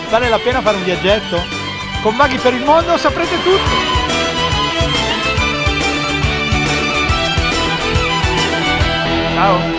Vale la pena fare un viaggetto? Con Maghi per il mondo saprete tutto! Ciao!